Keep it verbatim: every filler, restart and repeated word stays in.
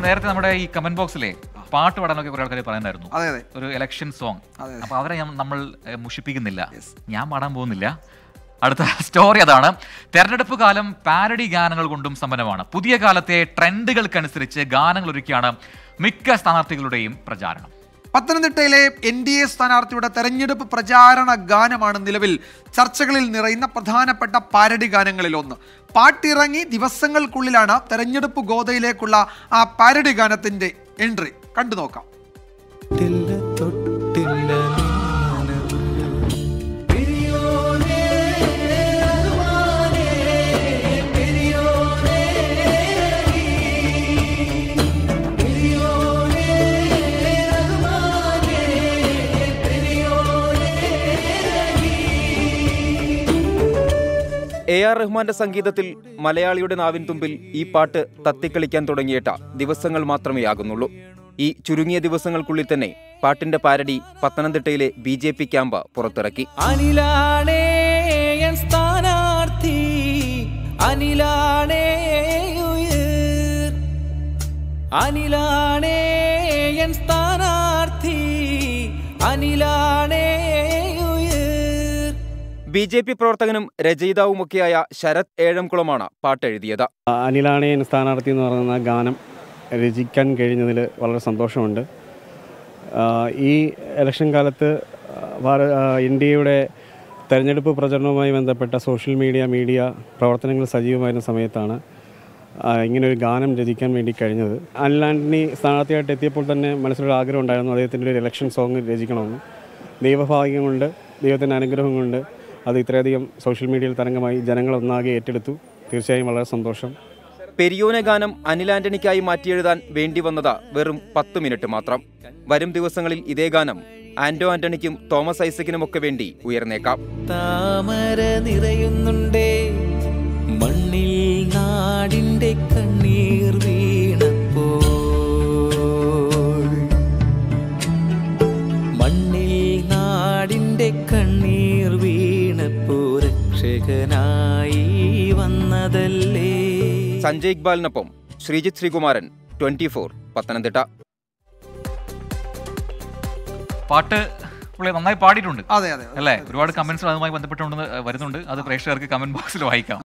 നേരത്തെ നമ്മുടെ ഈ കമന്റ് ബോക്സിലെ പാട്ട് പാടാനൊക്കെ കുറെ ആൾക്കാർ പറയുന്നായിരുന്നു, ഒരു ഇലക്ഷൻ സോങ്. അപ്പൊ അവരെ നമ്മൾ മുഷിപ്പിക്കുന്നില്ല, ഞാൻ പാടാൻ പോകുന്നില്ല. അടുത്ത സ്റ്റോറി അതാണ്. തെരഞ്ഞെടുപ്പ് കാലം പാരഡി ഗാനങ്ങൾ കൊണ്ടും സമ്പന്നമാണ്. പുതിയ കാലത്തെ ട്രെൻഡുകൾക്കനുസരിച്ച് ഗാനങ്ങൾ ഒരുക്കിയാണ് മിക്ക സ്ഥാനാർത്ഥികളുടെയും പ്രചാരണം. പത്തനംതിട്ടയിലെ എൻ ഡി എ സ്ഥാനാർത്ഥിയുടെ തെരഞ്ഞെടുപ്പ് പ്രചാരണ ഗാനമാണ് നിലവിൽ ചർച്ചകളിൽ നിറയുന്ന പ്രധാനപ്പെട്ട പാരഡി ഗാനങ്ങളിൽ ഒന്ന്. പാട്ടിറങ്ങി ദിവസങ്ങൾക്കുള്ളിലാണ് തെരഞ്ഞെടുപ്പ് ഗോതയിലേക്കുള്ള ആ പാരഡി ഗാനത്തിന്റെ എൻട്രി. കണ്ടു നോക്കാം. എ ആർ റഹ്മാന്റെ സംഗീതത്തിൽ മലയാളിയുടെ നാവിൻ തുമ്പിൽ ഈ പാട്ട് തത്തിക്കളിക്കാൻ തുടങ്ങിയിട്ട ദിവസങ്ങൾ മാത്രമേ ആകുന്നുള്ളൂ. ഈ ചുരുങ്ങിയ ദിവസങ്ങൾക്കുള്ളിൽ തന്നെ പാട്ടിന്റെ പാരഡി പത്തനംതിട്ടയിലെ ബി ജെ പി ക്യാമ്പ് പുറത്തിറക്കി. അനിലാണേ സ്ഥാനാർത്ഥി, അനിലാണേ ഉയർ, അനിലാണേ സ്ഥാനാർത്ഥി, അനിലാണേ. ബി ജെ പി പ്രവർത്തകനും രചയിതാവുമൊക്കെയായ ശരത് ഏഴംകുളമാണ് പാട്ടെഴുതിയത്. അനിലാണേ സ്ഥാനാർത്ഥി എന്ന് പറയുന്ന ഗാനം രചിക്കാൻ കഴിഞ്ഞതിൽ വളരെ സന്തോഷമുണ്ട്. ഈ ഇലക്ഷൻ കാലത്ത് ഇന്ത്യയുടെ തെരഞ്ഞെടുപ്പ് പ്രചരണവുമായി ബന്ധപ്പെട്ട സോഷ്യൽ മീഡിയ മീഡിയ പ്രവർത്തനങ്ങൾ സജീവമായിരുന്ന സമയത്താണ് ഇങ്ങനൊരു ഗാനം രചിക്കാൻ വേണ്ടി കഴിഞ്ഞത്. അനിൽ ആൻ്റണി സ്ഥാനാർത്ഥിയായിട്ട് എത്തിയപ്പോൾ തന്നെ മനസ്സിലൊരു ആഗ്രഹം ഉണ്ടായിരുന്നു അദ്ദേഹത്തിൻ്റെ ഒരു ഇലക്ഷൻ സോങ് രചിക്കണമെന്ന്. ദൈവഭാഗ്യം കൊണ്ട്, ദൈവത്തിൻ്റെ അനുഗ്രഹം കൊണ്ട് അത് ഇത്രയധികം സോഷ്യൽ മീഡിയയിൽ തരംഗമായി ജനങ്ങൾ ഒന്നാകെ ഏറ്റെടുത്തു. തീർച്ചയായും വളരെ സന്തോഷം. പെരിയോനെ ഗാനം അനിൽ ആന്റണിക്കായി മാറ്റിയെഴുതാൻ വേണ്ടി വന്നത് വെറും പത്ത് മിനിറ്റ് മാത്രം. വരും ദിവസങ്ങളിൽ ഇതേ ഗാനം ആന്റോ ആന്റണിക്കും തോമസ് ഐസക്കിനുമൊക്കെ വേണ്ടി ഉയർന്നേക്കാം. താമര നിറയുന്നുണ്ടേ മണ്ണിൽ നാടിന്റെ കണ്ണീർ വീണപ്പോൾ, മണ്ണിൽ നാടിന്റെ കണ്ണീർ വീണപ്പോൾ രക്ഷകനായി വന്നതല്ലേ. സഞ്ജയ് ഇക്ബാലിനൊപ്പം ശ്രീജിത്ത് ശ്രീകുമാരൻ, ട്വന്റി ഫോർ, പത്തനംതിട്ട. പാട്ട് നന്നായി പാടിയിട്ടുണ്ട് അതെ അതെ അല്ലേ? ഒരുപാട് കമന്റ്സ് അതുമായി ബന്ധപ്പെട്ടുകൊണ്ട് വരുന്നുണ്ട്. അത് പ്രേക്ഷകർക്ക് കമന്റ് ബോക്സിൽ വായിക്കാം.